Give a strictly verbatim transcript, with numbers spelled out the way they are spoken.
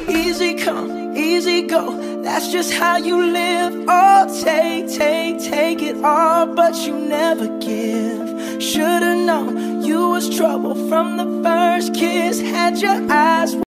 Easy come, easy go, that's just how you live. Oh, take, take, take it all, but you never give. Should've known you was trouble from the first kiss. Had your eyes